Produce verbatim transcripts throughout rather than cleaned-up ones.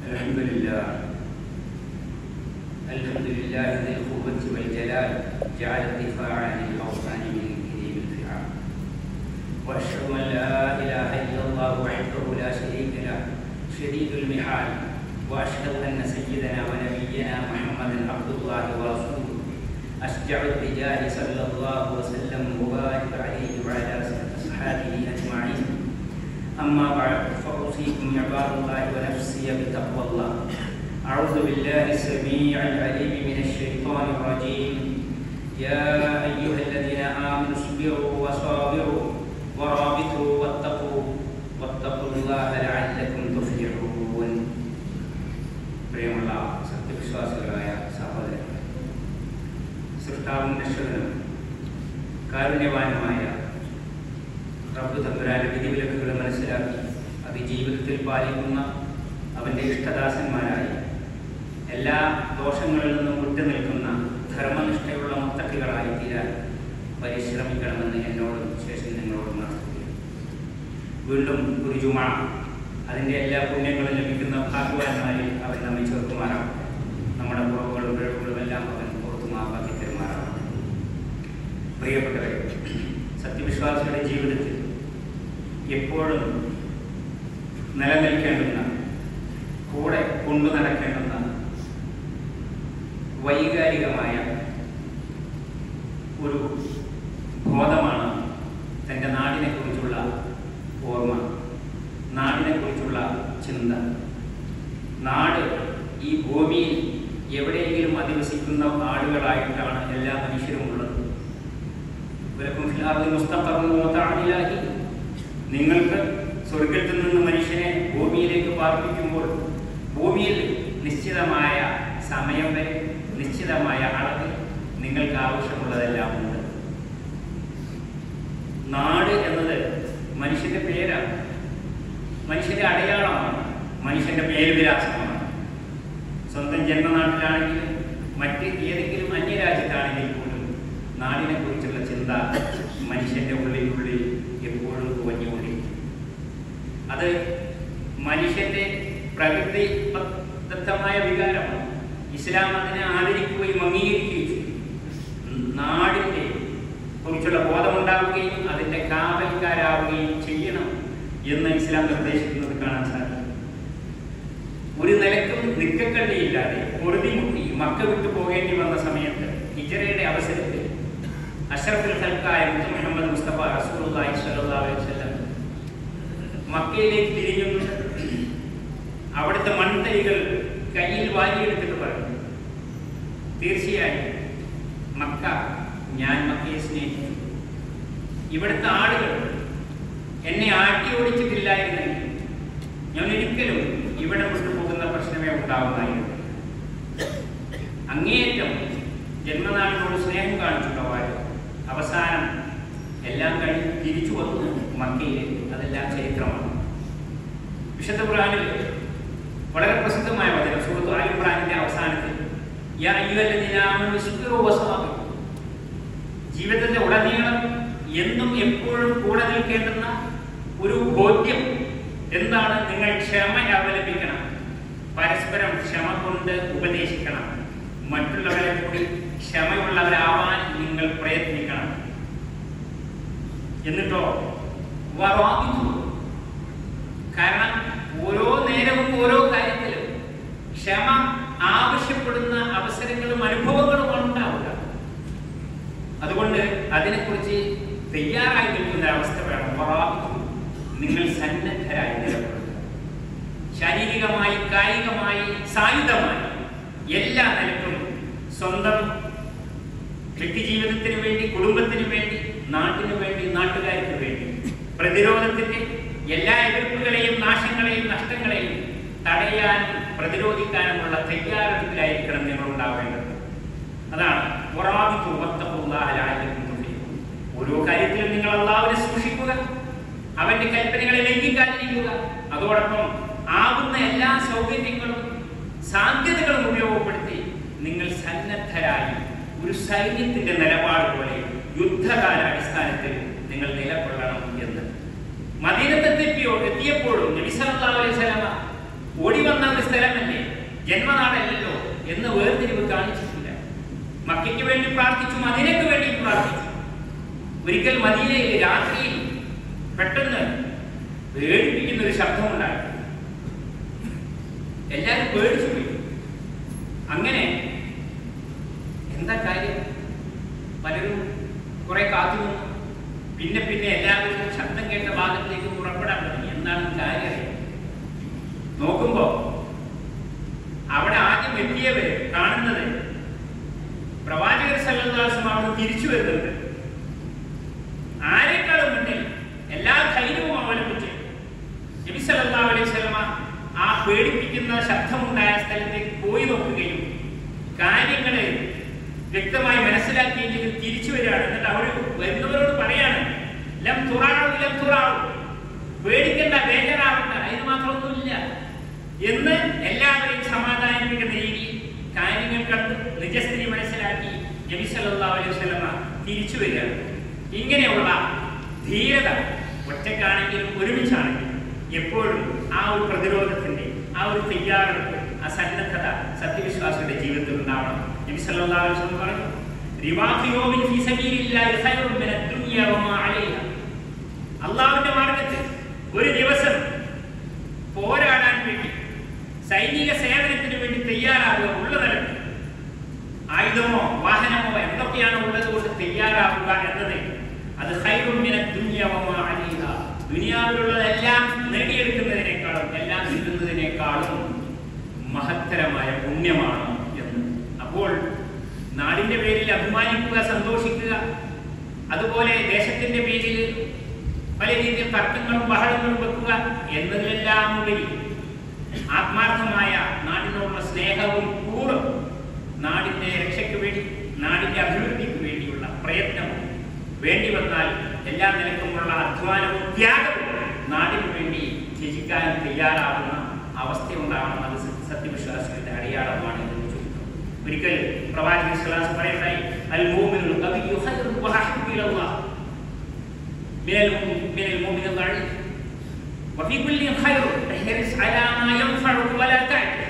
الحمد لله الحمد لله ذي القوة والجلال جعل الدفاع عن الأوطان من كريم الفعال وأشهد أن لا إله إلا الله وحده لا شريك له شديد المحال وأشهد أن سيدنا ونبينا محمدا عبد الله ورسوله أشجع الرجال صلى الله وسلم وبارك عليه وعلى أصحابه أجمعين أما بعد فأوصيكم عباد الله ونفسي بتقوى الله أعوذ بالله السميع العليم من الشيطان الرجيم يا أيها الذين آمنوا اصبروا وصابروا ورابطوا واتقوا واتقوا الله لعلكم تفلحون പ്രിയമുള്ള സത്യവിശ്വാസികളായ സഹോദരങ്ങളെ, സൃഷ്ടാവും രക്ഷകനും കാരുണ്യവാനുമായ റബ്ബ് തമ്പുരാന്റെ വിധിവിലക്കുകൾ മനസ്സിലാക്കി അത് ജീവിതത്തിൽ പാലിക്കുന്ന അവൻ്റെ ഇഷ്ടദാസന്മാരായി എല്ലാ ദോഷങ്ങളിൽ നിന്നും വിട്ടുനിൽക്കുന്ന ധർമ്മനിഷ്ഠയുള്ള മുത്തക്കികളായി തീരാൻ പരിശ്രമിക്കണമെന്ന് എന്നോടും ശേഷം നിങ്ങളോടും നടത്തുകയും വീണ്ടും ഒരു ജുമ അതിൻ്റെ എല്ലാ പുണ്യങ്ങളും ലഭിക്കുന്ന ഭാഗ്യവാന്മാരിൽ അവൻ നമ്മെ ചേർക്കുമാറാം. നമ്മുടെ കുറവുകളും പിഴവുകളും എല്ലാം അവൻ പുറത്തുമാക്കി തരുമാറാം. പ്രിയപ്പെട്ടവരെ, സത്യവിശ്വാസിയുടെ ജീവിതത്തിൽ എപ്പോഴും നിലനിൽക്കേണ്ടുന്ന, കൂടെ കൊണ്ടു നടക്കേണ്ടുന്ന വൈകാരികമായ ഒരു ബോധമാണ് തൻ്റെ നാടിനെക്കുറിച്ചുള്ള ഓർമ്മ, നാടിനെക്കുറിച്ചുള്ള ചിന്ത. നാട് ഈ ഭൂമിയിൽ എവിടെയെങ്കിലും അധിവസിക്കുന്ന ആളുകളായിട്ടാണ് എല്ലാ മനുഷ്യരും ഉള്ളത്. നിങ്ങൾക്ക് സ്വർഗത്തിൽ നിന്ന് മനുഷ്യനെ ഭൂമിയിലേക്ക് പാർപ്പിക്കുമ്പോൾ ഭൂമിയിൽ നിശ്ചിതമായ സമയം വരെ നിശ്ചിതമായ അളവിൽ നിങ്ങൾക്ക് ആവശ്യമുള്ളതെല്ലാം ഉണ്ട്. നാട് എന്നത് മനുഷ്യന്റെ പേരാണ്, മനുഷ്യന്റെ അടയാളമാണ്, മനുഷ്യന്റെ പേരുവിലാസമാണ്. സ്വന്തം ജന്മനാട്ടിലാണെങ്കിലും മറ്റ് ഏതെങ്കിലും അന്യരാജ്യത്താണെങ്കിൽ പോലും നാടിനെ കുറിച്ചുള്ള ചിന്ത മനുഷ്യന്റെ ഉള്ളിനുള്ളിൽ എപ്പോഴും കുവഞ്ഞുകൊണ്ടിരിക്കും. അത് മനുഷ്യന്റെ പ്രകൃതിദത്തമായ വികാരമാണ്. ഇസ്ലാം അതിനെ ആദരിക്കുകയും അംഗീകരിക്കുകയും ചെയ്യും. നാടിന്റെ കുറിച്ചുള്ള ബോധമുണ്ടാവുകയും അതിന്റെ കാവൽക്കാരാവുകയും ചെയ്യണം എന്ന് ഇസ്ലാം നിർദ്ദേശിക്കുന്നത് കാണാൻ സാധിക്കും. ഒരു നിലക്കും നിക്കക്കള്ളിയില്ലാതെ പൊറുതിമുട്ടി മക്ക വിട്ടു പോകേണ്ടി വന്ന സമയത്ത് ഹിജ്റയുടെ അവസരത്തിൽ അഷ്റഫുൽ ഖൽഖായ മുഹമ്മദ് മുസ്തഫ റസൂലുള്ളാഹി സ്വല്ലല്ലാഹു അലൈഹി വസല്ലം മക്കയിലേക്ക് തിരിഞ്ഞുകൊണ്ട് അവിടുത്തെ മൺതൈകൾ കയ്യിൽ വാരിയെടുത്തിട്ട് പറഞ്ഞു, തീർച്ചയായും മക്ക, ഞാൻ മക്കയെ സ്നേഹിച്ചു. ഇവിടുത്തെ ആളുകൾ എന്നെ ആട്ടി ഓടിച്ചിട്ടില്ലായിരുന്നെങ്കിൽ ഞാൻ ഒരിക്കലും ഇവിടെ കൊണ്ടുപോകുന്ന പ്രശ്നമേ ഉണ്ടാവുന്നതായിരുന്നു. അങ്ങേയറ്റം ജന്മനാടിനോട് സ്നേഹം കാണിച്ചിട്ടുള്ളവർ അവസാനം എല്ലാം കഴിഞ്ഞ് തിരിച്ചു വന്നു മക്കയിലേക്ക്. അതെല്ലാം ചരിത്രമാണ്. വിശുദ്ധ ഖുർആനിൽ വളരെ പ്രസിദ്ധമായ വചനം സൂറത്ത് ആൽ ഇംറാനിന്റെ അവസാനത്തിൽ യാ അയ്യുഹല്ലദീന ആമനൂ ഇസ്ബിറൂ വസ്ബിറൂ, ജീവിതത്തിന്റെ ഉടനീളം എന്നും എപ്പോഴും കൂടെ നിൽക്കേണ്ടുന്ന ഒരു ബോധ്യം എന്താണ്? നിങ്ങൾ ക്ഷമ അവലംബിക്കണം, പരസ്പരം ക്ഷമ കൊണ്ട് ഉപദേശിക്കണം, മറ്റുള്ളവരെ കൂടി ക്ഷമയുള്ളവരാവാൻ നിങ്ങൾ പ്രയത്നിക്കണം. എന്നിട്ടോ വറാബിതു, കാരണം ഓരോ നേരവും ഓരോ കാര്യത്തിലും ക്ഷമ ആവശ്യപ്പെടുന്ന അവസരങ്ങളും അനുഭവങ്ങളുമാണ് ഉണ്ടാവുക. അതുകൊണ്ട് അതിനെക്കുറിച്ച് തയ്യാറായി നിൽക്കുന്ന അവസ്ഥ വേണം. വറാബിതു, നിങ്ങൾ സന്നദ്ധരായി നിലകൊള്ളുക. ശാരീരികമായി, കായികമായി, സായുധമായി എല്ലാ നിലക്കും സ്വന്തം വ്യക്തിജീവിതത്തിന് വേണ്ടി, കുടുംബത്തിന് വേണ്ടി, നാട്ടിനു വേണ്ടി, നാട്ടുകാർക്ക് വേണ്ടി പ്രതിരോധത്തിന്റെ എല്ലാ എതിർപ്പുകളെയും നാശങ്ങളെയും നഷ്ടങ്ങളെയും തടയാനും പ്രതിരോധിക്കാനുമുള്ള തയ്യാറെടുപ്പിലായിരിക്കണം നിങ്ങൾ ഉണ്ടാവേണ്ടത്. അതാണ് ഓരോ കാര്യത്തിലും നിങ്ങൾ അല്ലാഹുവിനെ സൂക്ഷിക്കുക, അവന്റെ കൽപ്പനകളെ ലംഘിക്കാതിരിക്കുക. അതോടൊപ്പം ആവുന്ന എല്ലാ സൗകര്യങ്ങളും സാധ്യതകളും ഉപയോഗപ്പെടുത്തി നിങ്ങൾ സന്നദ്ധരായി ഒരു സൈന്യത്തിന്റെ നിലപാട് പോലെ യുദ്ധകാലാടിസ്ഥാനത്തിൽ നിങ്ങൾ നിലകൊള്ളണം എന്ന് മദീനത്തെത്തിയോ എത്തിയപ്പോഴും നബി സല്ലല്ലാഹു അലൈഹി വസല്ലം ഓടി വന്ന ഒരു സ്ഥലമല്ലേ, ജന്മനാടല്ലല്ലോ എന്ന് വേർതിരിവ് കാണിച്ചിട്ടില്ല. മക്കയ്ക്ക് വേണ്ടി പ്രാർത്ഥിച്ചു, മദീനയ്ക്ക് വേണ്ടി പ്രാർത്ഥിച്ചു. ഒരിക്കൽ മദീനയിൽ രാത്രിയിൽ പെട്ടെന്ന് പേടിപ്പിക്കുന്ന ഒരു ശബ്ദമുണ്ടായി. എല്ലാവരും പേടിച്ചു പോയി. അങ്ങനെ എന്താ കാര്യം? പലരും കുറെ കാത്തു നിന്നു. പിന്നെ പിന്നെ എല്ലാവരും ശബ്ദം കേട്ട ഭാഗത്തേക്ക് പുറപ്പെടാൻ തുടങ്ങി. എന്താണ് കാര്യം? നോക്കുമ്പോ അവിടെ ആദ്യം എത്തിയവര് കാണുന്നത് പ്രവാചകർ സല്ലല്ലാഹു അലൈഹി വസല്ലം അവിടെ തിരിച്ചു വരുന്നുണ്ട്. ആരെക്കാളും മുന്നിൽ എല്ലാ ധൈര്യവും അവലംബിച്ച് നബി സല്ലല്ലാഹു അലൈഹി വസല്ലം ആ പേടിപ്പിക്കുന്ന ശബ്ദമുണ്ടായ സ്ഥലത്തേക്ക് പോയി നോക്കുകയും കാര്യങ്ങളെ വ്യക്തമായി മനസ്സിലാക്കിയെങ്കിൽ തിരിച്ചു വരികയാണ്. എന്നിട്ട് അവർ വരുന്നവരോട് പറയാണ്, ലം തുറാഉ ലം തുറാഉ, പേടിക്കേണ്ട, ബേജാറാവണ്ട, അതിന് മാത്രമൊന്നുമില്ല എന്ന് എല്ലാവരെയും സമാധാനിപ്പിക്കുന്ന രീതിയിൽ കാര്യങ്ങൾ കണ്ട് നിജസ്ഥിതി മനസ്സിലാക്കി നബി സല്ലല്ലാഹു അലൈഹി വസല്ലം തിരിച്ചു വരികയാണ്. ഇങ്ങനെയുള്ള ധീരത ഒറ്റക്കാണെങ്കിലും ഒരുമിച്ചാണെങ്കിലും എപ്പോഴും ആ ഒരു പ്രതിരോധത്തിന്റെ ആ ഒരു തയ്യാറെടുപ്പ്, ആ സന്നദ്ധത സത്യവിശ്വാസിയുടെ ജീവിതത്തിൽ ഉണ്ടാവണം. നബി സല്ലല്ലാഹു അലൈഹി വസല്ലം പറഞ്ഞു, റിവാഖു യൗമിൻ ഫീ സബീലില്ലാഹി ഖൈറുൻ മിന ദുനിയ വമാ അലൈഹാ. അല്ലാഹുവിന്റെ മാർഗ്ഗത്തിൽ ഒരു ദിവസം പോരാടാൻ വേണ്ടി, സൈനിക സേവനത്തിന് വേണ്ടി തയ്യാറാവുക, ഉള്ള നിലക്ക് ആയുധമോ വാഹനമോ എന്തൊക്കെയാണോ ഉള്ളത് കൊണ്ട് തയ്യാറാവുക എന്നത് അത് ഖൈറുൻ മിന ദുനിയ വമാ അലൈഹാ, ദുനിയാവിലുള്ളതെല്ലാം നേടിയെടുക്കുന്നതിനേക്കാളും എല്ലാം കിട്ടുന്നതിനേക്കാളും മഹത്തരമായ പുണ്യമാണ് എന്ന്. അപ്പോൾ നാടിന്റെ പേരിൽ അഭിമാനിക്കുക, സന്തോഷിക്കുക, അതുപോലെ ദേശത്തിന്റെ പേരിൽ പല രീതിയിൽ തർക്കങ്ങളും ബഹളങ്ങളും വെക്കുക എന്നതിലെല്ലാം ഉപരി ആത്മാർത്ഥമായ നാടിനോടുള്ള സ്നേഹവും കൂറും, നാടിന്റെ രക്ഷയ്ക്ക് വേണ്ടി, നാടിന്റെ അഭിവൃദ്ധിക്ക് വേണ്ടിയുള്ള പ്രയത്നവും, വേണ്ടി വന്നാൽ എല്ലാ നിലക്കുമുള്ള അധ്വാനവും ത്യാഗവും നാടിനു വേണ്ടി ത്യജിക്കാൻ തയ്യാറാവുന്ന അവസ്ഥയുണ്ടാവണം. അത് സത്യവിശ്വാസികളുടെ അടയാളമാണ് എന്ന് ചോദിക്കുന്നു. ഒരിക്കൽ പ്രവാചകൻ സ്വല്ലല്ലാഹു അലൈഹി വസല്ലം പറയുകയുണ്ടായി, അൽ മുഅ്മിനുൽ ഖവിയ്യു ഖൈറുൻ വഅഹബ്ബു ഇലല്ലാഹ് മിനൽ മിനൽ മുഅ്മിനിൽ ദഈഫ് വഫീ കുല്ലി ഖൈറുൻ ഇഹ്രിസ് അലാ മാ യൻഫഉക വലാ തഅ്ജൽ.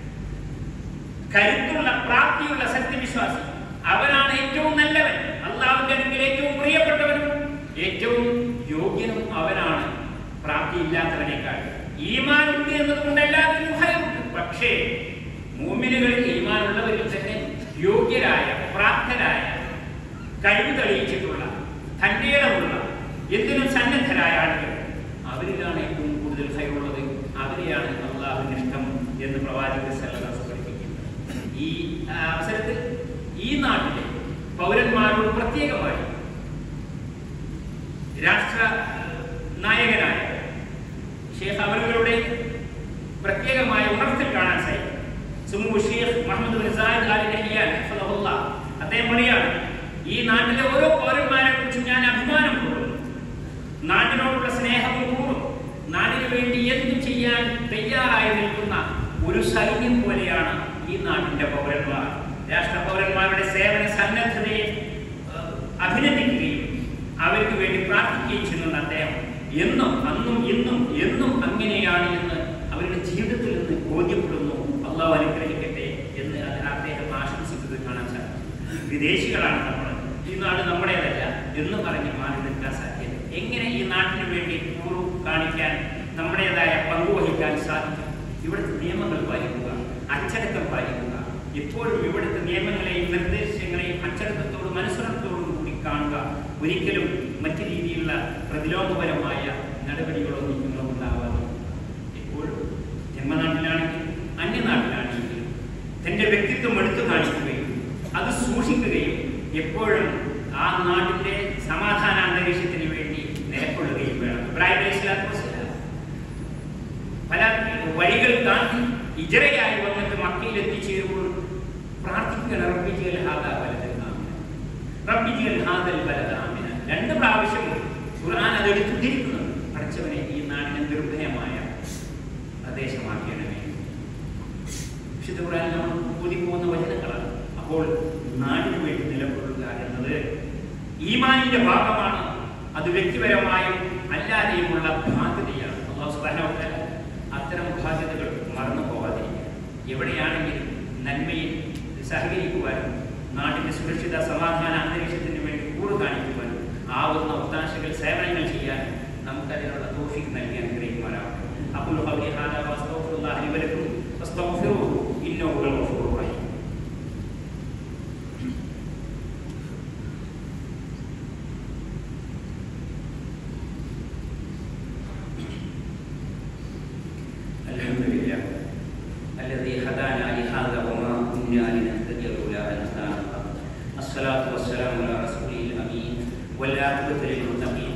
കരുത്തുള്ള, പ്രാപ്തിയുള്ള സത്യവിശ്വാസി അവനാണ് ഏറ്റവും നല്ലവൻ, അല്ലാഹുവിന്റെ അടുക്കൽ ഏറ്റവും പ്രിയപ്പെട്ടവനും ഏറ്റവും യോഗ്യനും അവനാണ്, പ്രാപ്തിയില്ലാത്തവനേക്കാൾ. ഈമാൻ ഉണ്ട് എന്നതുകൊണ്ട് എല്ലാവരും ഭയമുണ്ട്. പക്ഷേ മുഅ്മിനുകളിൽ ഈമാൻ ഉള്ളവരിൽ തന്നെ യോഗ്യരായ, പ്രാപ്തരായ, കഴിവ് തെളിയിച്ചിട്ടുള്ള, തന്റേടമുള്ള, എന്തിനും സന്നദ്ധരായ ആളുകൾ, അവരിലാണ് ഏറ്റവും കൂടുതൽ ഭയമുള്ളത്. അവരെയാണ് അല്ലാഹുവിന് ഇഷ്ടം എന്ന് പ്രവാചകൻ സല്ലല്ലാഹു അലൈഹി വസല്ലം പഠിപ്പിക്കുന്നത്. ഈ അവസരത്തിൽ ഈ നാട്ടിലെ പൗരന്മാരോട് പ്രത്യേകമായി രാഷ്ട്ര നായകനായ ഷേഖ് അവരുടെ പ്രത്യേകമായ ഉണർത്തിൽ കാണാൻ സാധിക്കും. സുമു Sheikh Mohammed bin Zayed Al Nahyan റഹിമഹുല്ലാഹ് അദ്ദേഹം പറയാണ്, ഈ നാട്ടിലെ ഓരോ പൗരന്മാരെ കുറിച്ച് ഞാൻ അഭിമാനം കൊള്ളുന്നു. നാടിനോടുള്ള സ്നേഹവും കൂറും, നാടിനു വേണ്ടി എന്തും ചെയ്യാൻ തയ്യാറായി നിൽക്കുന്ന ഒരു സൈന്യം പോലെയാണ് ഈ നാട്ടിന്റെ പൗരന്മാർ. രാഷ്ട്ര പൗരന്മാരുടെ സേവന സന്നദ്ധതയെ അഭിനന്ദിക്കുകയും അവർക്ക് വേണ്ടി പ്രാർത്ഥിക്കുകയും ചെയ്യുന്നുണ്ട് അദ്ദേഹം. എന്നും അന്നും ഇന്നും എന്നും അങ്ങനെയാണ് എന്ന് അവരുടെ ജീവിതത്തിൽ നിന്ന് ബോധ്യപ്പെടുന്നു. അള്ളാഹു അനുഗ്രഹിക്കട്ടെ എന്ന് അദ്ദേഹം ആശംസിക്കുന്നത് കാണാൻ സാധിക്കും. വിദേശികളാണ് നമ്മൾ, ഈ നാട് നമ്മുടേതല്ല എന്ന് പറഞ്ഞ് മാറി നിൽക്കാൻ സാധ്യത. എങ്ങനെ ഈ നാട്ടിന് വേണ്ടി കൂറു കാണിക്കാൻ, നമ്മുടേതായ പങ്കുവഹിക്കാൻ സാധിക്കും? ഇവിടുത്തെ നിയമങ്ങൾ പാലിക്കുക, അച്ചടക്കം പാലിക്കുക, എപ്പോഴും ഇവിടുത്തെ നിയമങ്ങളെയും നിർദ്ദേശങ്ങളെയും അച്ചടക്കത്തോടും അനുസരണത്തോടും കൂടി കാണുക. ഒരിക്കലും മറ്റു രീതിയിലുള്ള പ്രതിലോമപരമായ നടപടികളൊന്നും നിങ്ങളുണ്ടാവാതെ എപ്പോഴും ജന്മനാട്ടിലാണെങ്കിലും അന്യനാട്ടിലാണെങ്കിലും തൻ്റെ വ്യക്തിത്വം എടുത്തു കാണിക്കുകയും അത് സൂക്ഷിക്കുകയും എപ്പോഴും ആ നാടിൻ്റെ സമാധാന അന്തരീക്ഷത്തിന് വേണ്ടി നിലകൊള്ളുകയും വേണം. ഇബ്രാഹിം അലൈഹിസ്സലാത്തു വസ്സലാം പല വഴികൾ താണ്ടി ഇജറയായി വന്നിട്ട് മക്കയിൽ എത്തിച്ചേരുമ്പോൾ പ്രാർത്ഥിക്കുകയാണ്, റബ്ബി ജിഅൽ ഹാദാ ബലദൻ ആമിന, റബ്ബി ജിഅൽ ഹാദൽ ബലദ ആമിന. രണ്ട് പ്രാവശ്യം ഖുർആൻ അത് എടുത്തുകൊണ്ടിരിക്കുന്നുണ്ട്. പഠിച്ചവനെ ഈ നാടിനെ നിർഭയമായ പ്രദേശമാക്കിയണമേ. വിശുദ്ധ ഖുർആനിൽ നമ്മൾ കൂടിപ്പോകുന്ന വചനങ്ങളാണ്. അപ്പോൾ നാടിനു വേണ്ടി നിലകൊള്ളുക എന്നത് ഈമാനിന്റെ ഭാഗമാണ്. അത് വ്യക്തിപരമായും അല്ലാതെയുമുള്ള ബാധ്യതയാണ്. അല്ലാഹു സുബ്ഹാനഹു വ തആല അത്തരം ബാധ്യതകൾ എവിടെയാണെങ്കിലും നന്മയിൽ സഹകരിക്കുവാനും നാട്ടിൻ്റെ സുരക്ഷിത സമാധാന അന്തരീക്ഷത്തിന് വേണ്ടി കൂറ് കാണിക്കുവാനും ആവുന്ന ഒത്താശകൾ സേവനങ്ങൾ ചെയ്യാനും നമുക്കതിനുള്ള തൗഫീഖ് നൽകി അനുഗ്രഹിക്കുവാനാവും. അഖൂലു ഖൗലി ഹാദാ വഅസ്തഗ്ഫിറുല്ലാഹ ലി വലക്കും ഫസ്തഗ്ഫിറൂഹു ഇന്നഹു ഹുവൽ ഗഫൂറുർ റഹീം. അൽഹംദുലില്ലാഹ് الذي هدانا لهذا وما كنا لنهتدي لولا أن هدانا الله. الصلاة والسلام على رسوله الأمين والعاقبة للمتقين.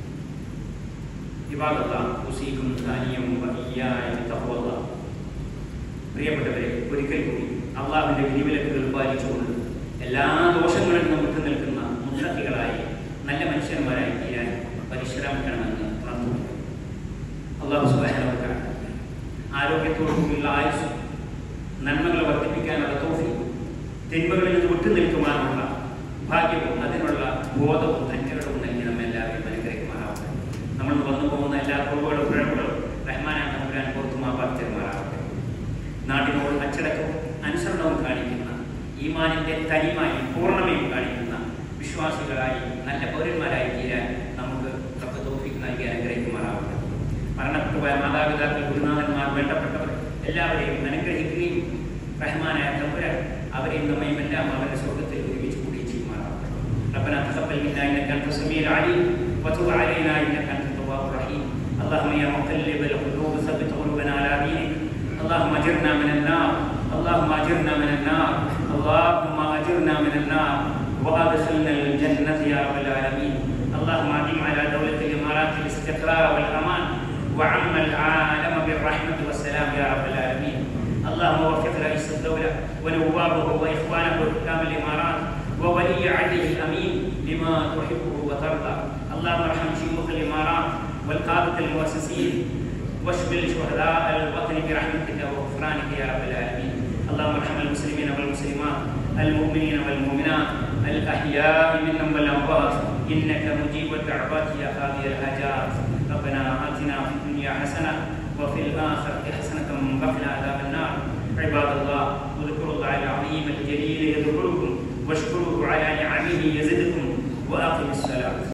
عباد الله أوصيكم ثانيا وإياي بتقوى الله. പ്രിയപ്പെട്ടവരെ, ഒരിക്കൽ കൂടി അള്ളാഹുവിൻ്റെ വിധിവിലക്കുകൾ പാലിച്ചുകൊണ്ട് എല്ലാ ദോഷങ്ങളിൽ നിന്നും വിട്ടു നിൽക്കുന്ന മുത്തഖികളായി നല്ല മനുഷ്യന്മാരായി തീരാൻ പരിശ്രമിക്കണമെന്ന് ഉണർത്തുന്നു. അള്ളാഹു സുബ്ഹാനഹു വ തആല ആരോഗ്യത്തോടുകൂടിയുള്ള ആയുസ്, നന്മകളെ വർദ്ധിപ്പിക്കാനുള്ള തൗഫീഖ്, തിന്മകളിൽ നിന്ന് വിട്ടു നിൽക്കുവാനുള്ള ഭാഗ്യവും അതിനുള്ള ബോധവും ധന്യതയും നൽകി നമ്മെല്ലാവരും അനുഗ്രഹിക്കുമാറാവട്ടെ. നമ്മൾ വന്നു പോകുന്ന എല്ലാ കുറവുകളും പിഴവുകളും റഹ്മാനായ തമ്പുരാൻ പുറത്തുമാപ്പാക്കി തരുമാറാവട്ടെ. നാടിനോട് അച്ചടക്കവും അനുസരണവും കാണിക്കുന്ന, ഈമാനിൻ്റെ തനിമയും പൂർണ്ണമയും കാണിക്കുന്ന വിശ്വാസികളായി നല്ല പൗരന്മാരായി തീരാൻ നമുക്ക് റബ്ബ് തൗഫീഖ് നൽകി അനുഗ്രഹിക്കുമാറാവട്ടെ. മരണപ്പെട്ടുപോയ മാതാപിതാക്കൾ, ഗുരുനാഥന്മാർ, വേണ്ടപ്പെട്ടവർ എല്ലാവരെയും അനുഗ്രഹിക്കുകയും റഹ്മാനായ തമ്പുരാൻ അവരെയും നമ്മയും എല്ലാം അവരുടെ സ്വർഗ്ഗത്തിൽ ഒരുമിച്ച് കൂടി ചെയ്യുമാറാവട്ടെ. റബ്ബനാ തഖബ്ബൽ മിന്നാ ഇന്നക അൻത സമീഉൽ അലീം വതുബ് അലൈനാ ഇന്നക അൻത തവ്വാബുർ റഹീം. اللهم يا مقلب القلوب ثبت قلوبنا على دينك. اللهم اجرنا من النار اللهم اجرنا من النار اللهم اجرنا من النار وادخلنا الجنة يا رب العالمين. اللهم ادم على دولة الإمارات الاستقرار والأمان وعم العالم بالرحمة والسلام يا رب العالمين. اللهم وفق رئيس الدولة ونوابه وإخوانه وحكام الإمارات وولي عهده الأمين لما تحبه وترضى. اللهم ارحم شيوخ الإمارات والقادة المؤسسين واشمل شهداء الوطن برحمتك وغفرانك يا رب العالمين. اللهم ارحم المسلمين والمسلمات المؤمنين والمؤمنات الأحياء منهم والأموات إنك مجيب الدعوات يا قاضي الحاجات. ربنا آتنا في الدنيا حسنة وفي الآخرة حسنة وقنا عذاب النار. عباد الله اذكروا الله العظيم الجليل يذكركم واشكروه على نعمه يزدكم وأقم الصلاة.